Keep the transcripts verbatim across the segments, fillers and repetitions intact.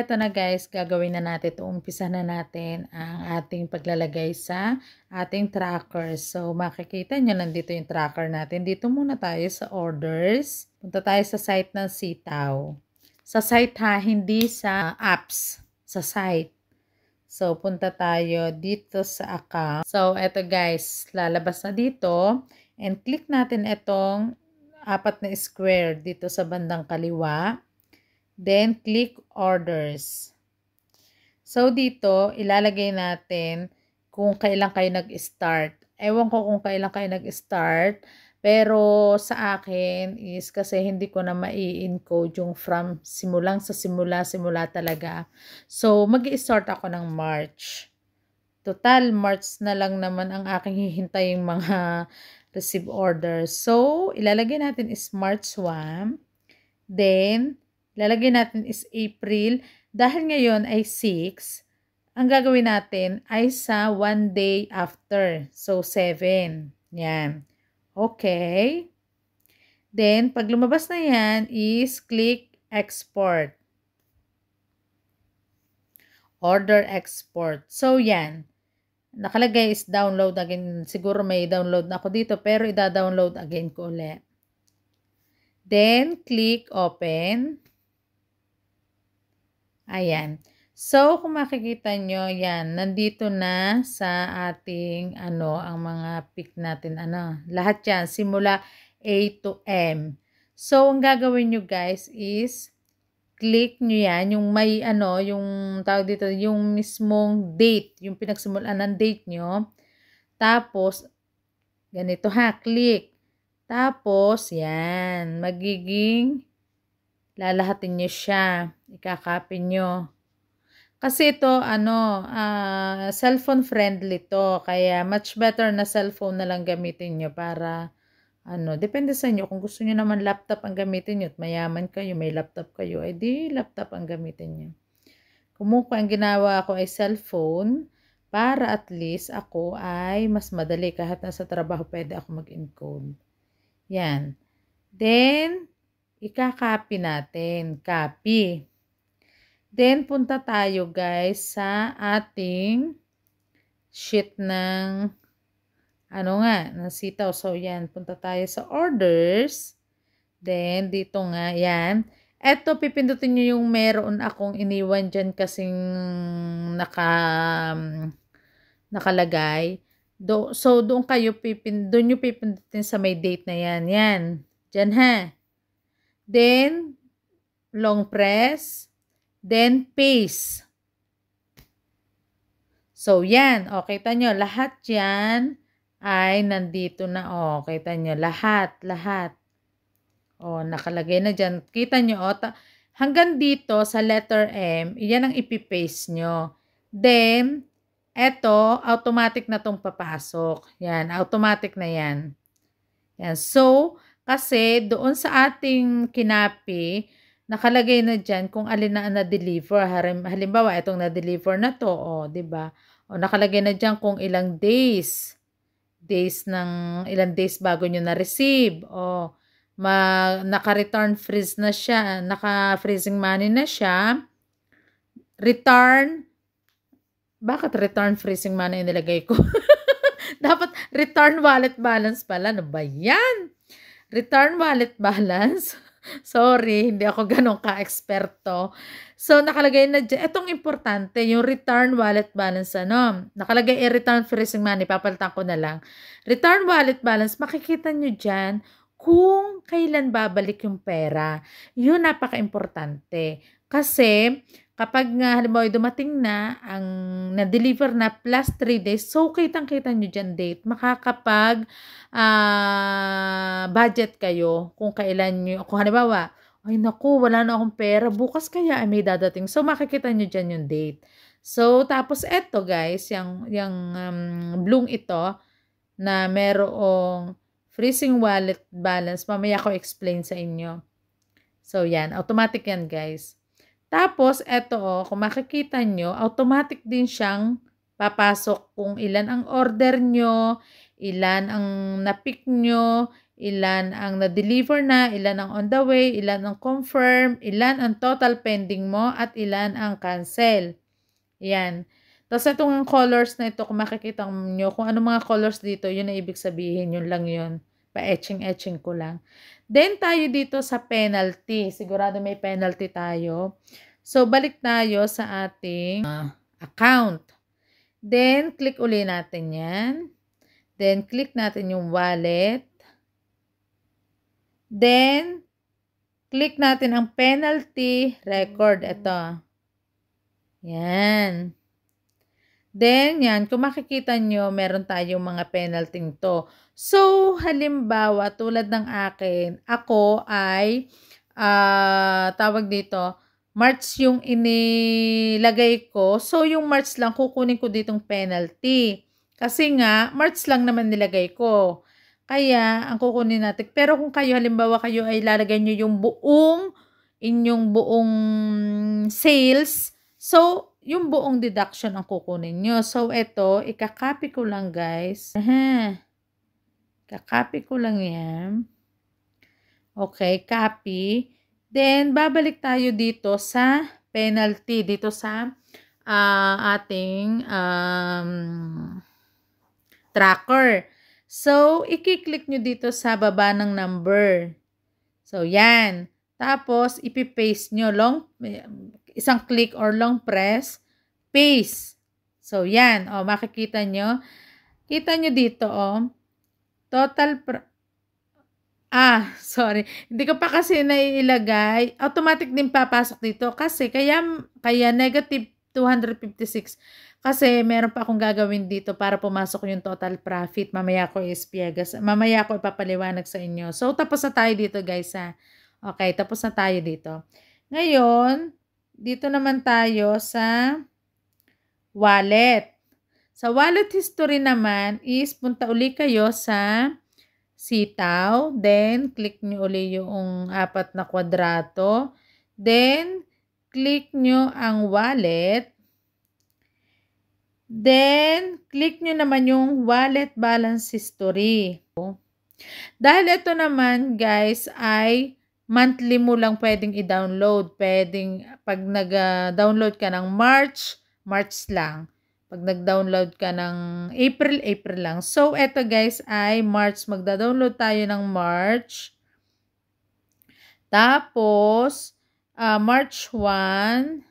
eto na guys, gagawin na natin ito. Umpisa na natin ang ating paglalagay sa ating tracker. So, makikita nyo, nandito yung tracker natin. Dito muna tayo sa orders. Punta tayo sa site ng Sitaw. Sa site ha, hindi sa apps. Sa site. So, punta tayo dito sa account. So, eto guys, lalabas na dito. And click natin itong apat na square dito sa bandang kaliwa. Then, click orders. So, dito, ilalagay natin kung kailan kayo nag-start. Ewan ko kung kailan kayo nag-start. Pero, sa akin is kasi hindi ko na mai-encode yung from simulang sa simula, simula talaga. So, mag-i-start ako ng March. Total, March na lang naman ang aking hihintaying mga receive orders. So, ilalagay natin is March first. Then, ilalagay natin is April. Dahil ngayon ay six, ang gagawin natin ay sa one day after. So, seven. Yan. Okay. Then, pag lumabas na yan is click export. Order export. So, yan. Nakalagay is download again. Siguro may download na ako dito, pero ida-download again ko ulit. Then, click open. Ayan. So, kung makikita nyo, yan, nandito na sa ating, ano, ang mga pick natin, ano, lahat yan, simula A to M. So, ang gagawin nyo, guys, is, click nyo yan, yung may, ano, yung, tawag dito, yung mismong date, yung pinagsimulan ng date nyo. Tapos, ganito ha, click. Tapos, yan, magiging, lalahatin nyo siya. Ikakopy nyo. Kasi ito, ano, uh, cellphone friendly to. Kaya, much better na cellphone na lang gamitin nyo para, ano, depende sa inyo. Kung gusto nyo naman laptop ang gamitin nyo at mayaman kayo, may laptop kayo, ay di laptop ang gamitin nyo. Kumuha ang ginawa ko ay cellphone para at least ako ay mas madali. Kahit nasa trabaho, pwede ako mag-encode. Yan. Then, ika-copy natin. Copy. Then, punta tayo guys sa ating sheet ng ano nga, ng Sitaw. So, yan. Punta tayo sa orders. Then, dito nga, yan. Eto, pipindutin nyo yung meron akong iniwan dyan kasing naka, nakalagay. Do, so, doon kayo pipin, doon nyo pipindutin sa may date na yan. Yan. Dyan ha. Then, long press. Then, paste. So, yan. O, kita nyo. Lahat yan ay nandito na. O, kita nyo. Lahat. Lahat. O, nakalagay na dyan. Kita nyo. O, hanggang dito sa letter M, yan ang ipipaste nyo. Then, eto, automatic na tong papasok. Yan. Automatic na yan. Yan. So, kasi doon sa ating kinapi, nakalagay na dyan kung alin na na-deliver. Halimbawa, itong na-deliver na to, o, diba? O, nakalagay na dyan kung ilang days. Days ng, ilang days bago nyo na-receive. O, naka-return freeze na siya. Naka-freezing money na siya. Return. Bakit return freezing money nilagay ko? Dapat return wallet balance pala. Ano ba yan? Return wallet balance. Sorry, hindi ako ganun ka-eksperto. So, nakalagay na dyan. Itong importante, yung return wallet balance, ano? Nakalagay eh, return freezing money. Papalitan ko na lang. Return wallet balance, makikita nyo dyan kung kailan babalik yung pera. Yun, napaka-importante. Kasi, kapag nga, halimbawa, dumating na, ang na-deliver na plus three days, so, kitang-kita nyo dyan date. Makakapag uh, budget kayo kung kailan nyo, kung halimbawa, ay naku, wala na akong pera, bukas kaya ay may dadating. So, makikita nyo dyan yung date. So, tapos eto guys, yung, yung um, bloom ito, na merong freezing wallet balance, mamaya ko explain sa inyo. So, yan, automatic yan guys. Tapos, eto oh, kung makikita nyo, automatic din siyang papasok kung ilan ang order nyo, ilan ang napick nyo, ilan ang na-deliver na, ilan ang on the way, ilan ang confirm, ilan ang total pending mo, at ilan ang cancel. Yan. Tapos itong colors na ito, kung makikita nyo, kung ano mga colors dito, yun na ibig sabihin, yun lang yun. Pa-etching-etching ko lang. Then tayo dito sa penalty. Sigurado may penalty tayo. So, balik tayo sa ating uh, account. Then, click uli natin yan. Then, click natin yung wallet. Then, click natin ang penalty record. Ito. Yan. Then, yan. Kung makikita nyo, meron tayong mga penalty to. So, halimbawa, tulad ng akin, ako ay, uh, tawag dito, March yung inilagay ko. So, yung March lang, kukunin ko ditong penalty. Kasi nga, March lang naman nilagay ko. Kaya, ang kukunin natin. Pero kung kayo, halimbawa kayo ay lalagay nyo yung buong, inyong buong sales. So, yung buong deduction ang kukunin nyo. So, ito, ikakopy ko lang guys. Aha. Ikakopy ko lang yan. Okay, copy. Then, babalik tayo dito sa penalty. Dito sa uh, ating um, tracker. So, i-click nyo dito sa baba ng number. So, yan. Tapos, ipipaste nyo. Long, isang click or long press. Paste. So, yan. O, makikita nyo. Kita nyo dito, o. Total Ah, sorry. Hindi ko pa kasi naiilagay. Automatic din papasok dito kasi kaya kaya negative two hundred fifty-six kasi meron pa akong gagawin dito para pumasok yung total profit. Mamaya ko ispiagas. Mamaya ko ipapaliwanag sa inyo. So tapos na tayo dito, guys, ha. Okay, tapos na tayo dito. Ngayon, dito naman tayo sa wallet. Sa wallet history naman is punta uli kayo sa sitaw, then click nyo uli yung apat na kwadrato, then click nyo ang wallet, then click nyo naman yung wallet balance history. Dahil ito naman guys ay monthly mo lang pwedeng i-download, pwedeng pag nag-download ka ng March, March lang. Pag nag-download ka ng April, April lang. So, eto guys ay March. Magda-download tayo ng March. Tapos, uh, March first.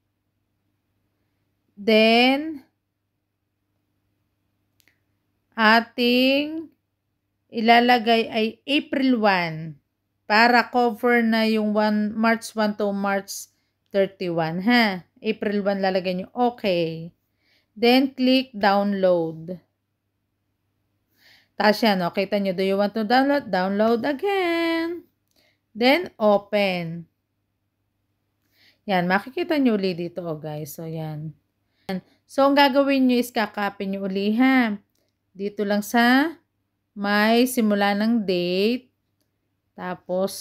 Then, ating ilalagay ay April first. Para cover na yung one, March first to March thirty-first. Ha? April first lalagay nyo. Okay. Then, click download. Tapos yan, no? Kita nyo, do you want to download? Download again. Then, open. Yan, makikita nyo uli dito, oh, guys. So, yan. So, ang gagawin nyo is kakopy nyo uli, ha? Dito lang sa may simula ng date. Tapos,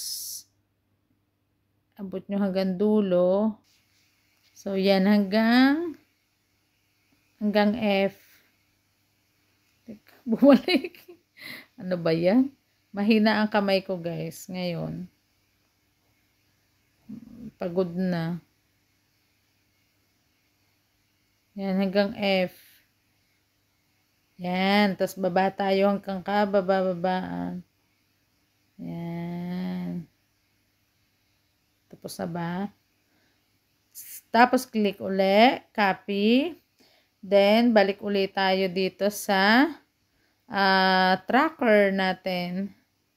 abot nyo hanggang dulo. So, yan, hanggang hanggang F. Teka, bumalik. Ano ba yan? Mahina ang kamay ko, guys. Ngayon. Pagod na. Yan, hanggang F. Yan. Tapos baba tayo hanggang ka. Baba, babaan. Yan. Tapos na ba? Tapos click uli. Copy. Then, balik ulit tayo dito sa uh, tracker natin.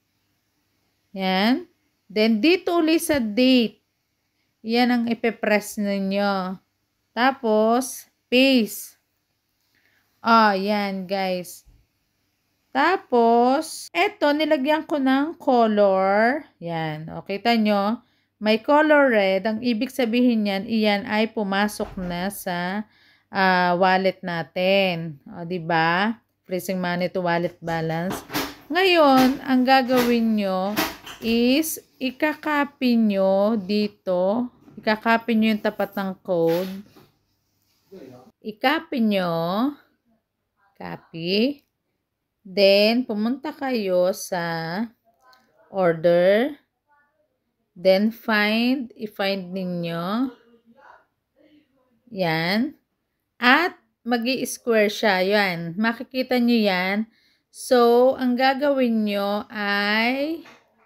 Yan. Then, dito ulit sa date. Yan ang ipipress ninyo. Tapos, paste. Oh, yan, guys. Tapos, eto, nilagyan ko ng color. Yan. O, kita nyo, may color red. Ang ibig sabihin yan, iyan ay pumasok na sa Uh, wallet natin. O, diba? Freezing money to wallet balance. Ngayon, ang gagawin nyo is ikakopy nyo dito. Ikakopy nyo yung tapat ng code. Ikopy nyo. Copy. Then, pumunta kayo sa order, then find, i-find ninyo, yan, at magi-square siya, yan, makikita nyo yan. So, ang gagawin nyo ay,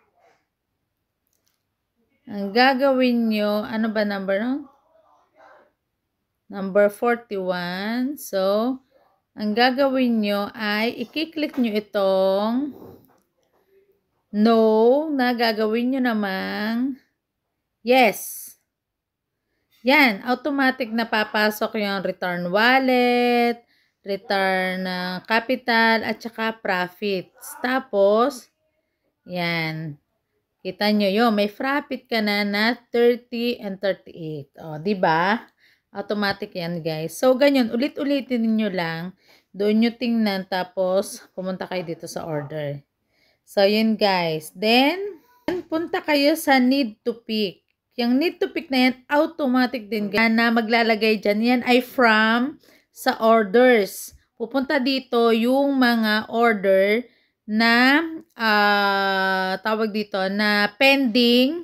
ang gagawin nyo, ano ba number no? Number forty-one. So, ang gagawin nyo ay i-click nyo itong no na gagawin nyo namang yes. Yan, automatic na papasok yung return wallet, return uh, capital, at saka profits. Tapos, yan. Kita nyo yun, may profit ka na na thirty and thirty-eight. O, diba? Automatic yan, guys. So, ganyan, ulit-ulitin niyo lang. Doon nyo tingnan, tapos pumunta kayo dito sa order. So, yun, guys. Then, punta kayo sa need to pick. Yung need to pick na yan, automatic din, guys, na maglalagay dyan. Yan ay from sa orders. Pupunta dito yung mga order na uh, tawag dito na pending,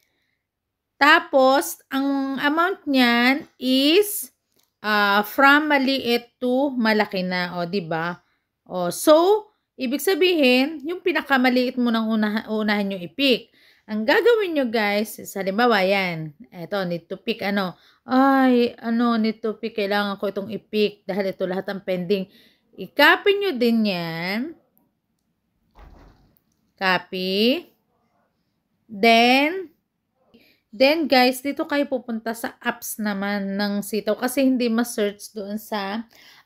tapos ang amount niyan is uh, from maliit to malaki na, o di ba? O so ibig sabihin yung pinakamaliit mo nang una, unahan yung i-pick. Ang gagawin nyo, guys, sa halimbawa yan, eto need to pick, ano ay ano need to pick, kailangan ko itong i-pick dahil ito lahat ang pending. I-copy nyo din yan. Copy. Then, then guys, dito kayo pupunta sa apps naman ng Sitaw kasi hindi ma-search doon sa,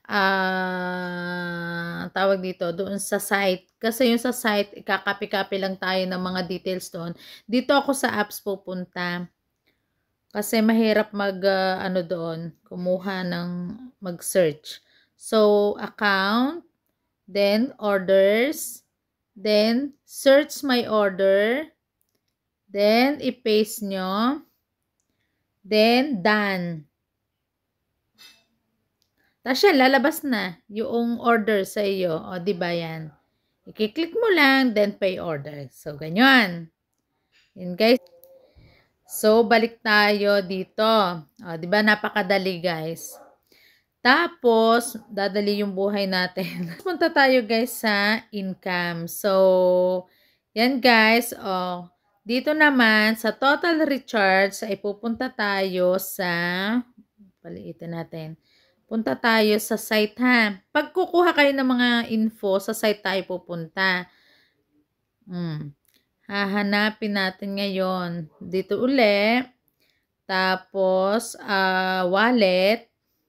uh, tawag dito, doon sa site. Kasi yung sa site, ikakopy-copy lang tayo ng mga details doon. Dito ako sa apps pupunta. Kasi mahirap mag, uh, ano doon, kumuha ng mag-search. So, account, then orders, then, search my order. Then, i-paste nyo. Then, done. Tapos yan, lalabas na yung order sa iyo. O, diba yan? I-click mo lang, then pay order. So, ganyan. Yan, guys. So, balik tayo dito. O, diba? Napakadali, guys. Tapos, dadali yung buhay natin. Punta tayo, guys, sa income. So, yan, guys. Oh, dito naman, sa total recharge, ay pupunta tayo sa, paliitin natin. Punta tayo sa site, ha. Pag kukuha kayo ng mga info, sa site tayo pupunta. Hmm. Hahanapin natin ngayon. Dito uli. Tapos, uh, wallet.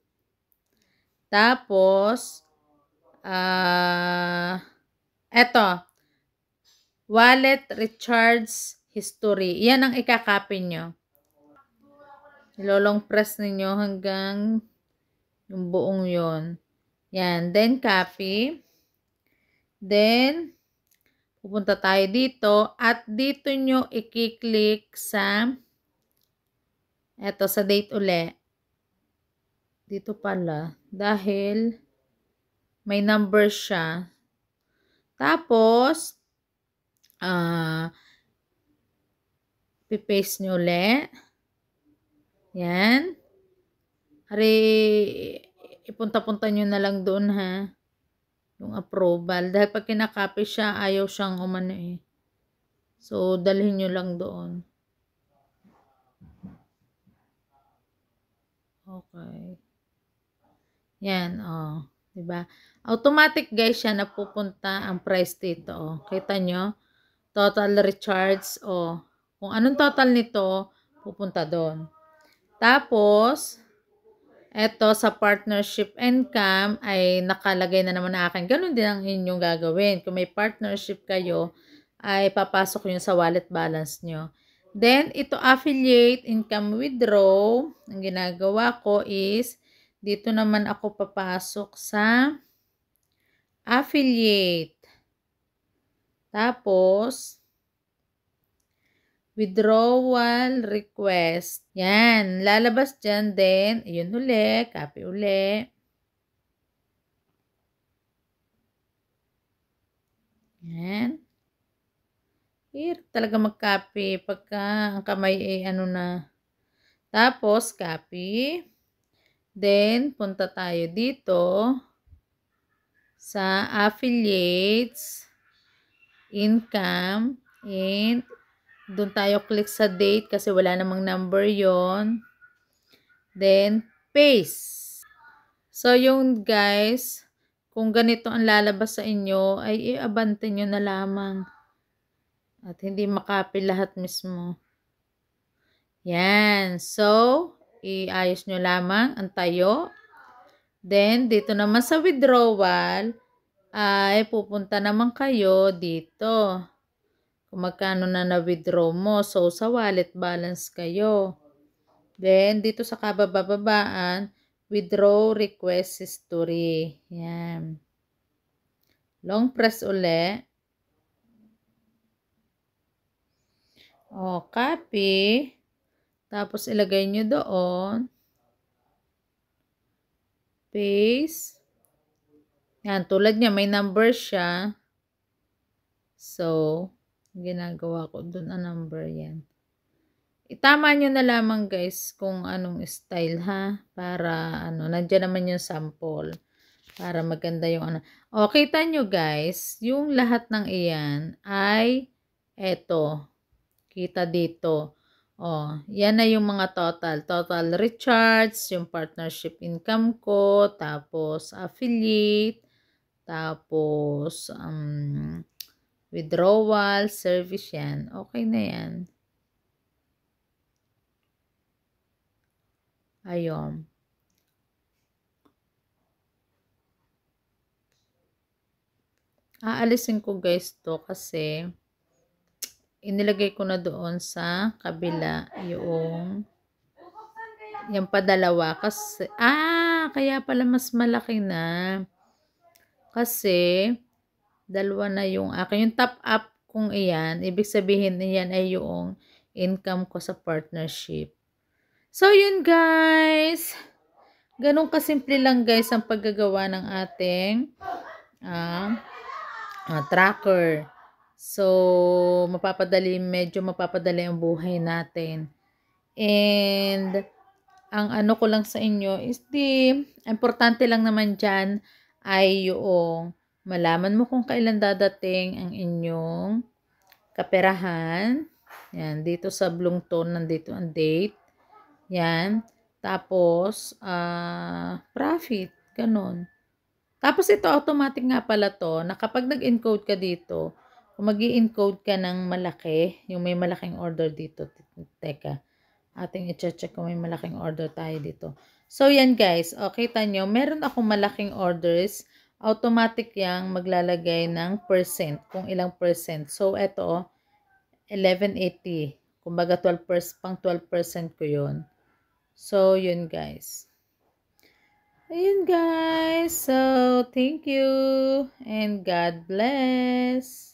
Tapos, ah, uh, eto, wallet recharge history. Yan ang ikakopy nyo. Ilolong press ninyo hanggang yung buong yon. Yan. Then, copy. Then, pupunta tayo dito. At dito nyo i-click sa, eto, sa date uli. Dito pala, dahil may number siya. Tapos, ah, uh, pipaste nyo ulit. Yan. Hari, ipunta-punta nyo na lang doon, ha. Yung approval. Dahil pag kinakopy siya, ayaw siyang umano eh. So, dalhin nyo lang doon. Okay. Yan, oh. Diba? Automatic, guys, siya napupunta ang price dito, oh. Kita nyo? Total recharge, oh. Kung anong total nito, pupunta doon. Tapos, eto sa partnership income ay nakalagay na naman na akin. Ganun din ang inyong gagawin. Kung may partnership kayo, ay papasok yun sa wallet balance nyo. Then, ito affiliate income withdraw. Ang ginagawa ko is, dito naman ako papasok sa affiliate. Tapos, withdrawal request. Yan. Lalabas dyan din. Ayun uli. Copy uli. Yan. Hirap talaga mag-copy pagka ang kamay ay ano na. Tapos, copy. Then, punta tayo dito sa affiliates, income, and doon tayo click sa date kasi wala namang number yon. Then, paste. So, yung guys, kung ganito ang lalabas sa inyo, ay i-abante nyo na lamang. At hindi makopy lahat mismo. Yan. So, iayos nyo lamang ang tayo. Then, dito naman sa withdrawal, ay pupunta naman kayo dito. Kung magkano na na-withdraw mo. So, sa wallet balance kayo. Then, dito sa kabababaan, withdraw request history. Yan. Long press uli. O, copy. Tapos, ilagay nyo doon. Paste. Yan, tulad niya, may number siya. So, ginagawa ko doon ang number yan. Itama nyo na lamang guys kung anong style ha. Para ano, nandiyan naman yung sample. Para maganda yung ano. O, kita nyo guys, yung lahat ng iyan ay eto. Kita dito. O, yan na yung mga total. Total recharge, yung partnership income ko, tapos affiliate, tapos um, withdrawal, service yan. Okay na yan. Ayun. Aalisin ko guys to kasi inilagay ko na doon sa kabila yung yung padalawa kasi ah, kaya pala mas malaki na kasi dalawa na yung akin. Yung top up kung iyan, ibig sabihin iyan ay yung income ko sa partnership. So yun guys, ganun kasimple lang guys ang paggagawa ng ating ah, ah, tracker. So, mapapadali, medyo mapapadali ang buhay natin. And, ang ano ko lang sa inyo is di, importante lang naman dyan ay yung malaman mo kung kailan dadating ang inyong kaperahan. Yan, dito sa blue tone, nandito ang date. Yan. Tapos, uh, profit. Ganon. Tapos, ito automatic nga pala to, na kapag nag-encode ka dito, kung mag-i-encode ka ng malaki, yung may malaking order dito, teka, ating i-check kung may malaking order tayo dito. So, yan guys, o, kita nyo, meron akong malaking orders, automatic yang maglalagay ng percent, kung ilang percent. So, eto, eleven eighty, kumbaga twelve percent, pang twelve percent ko yun. So, yun guys. Ayun guys, so, thank you, and God bless.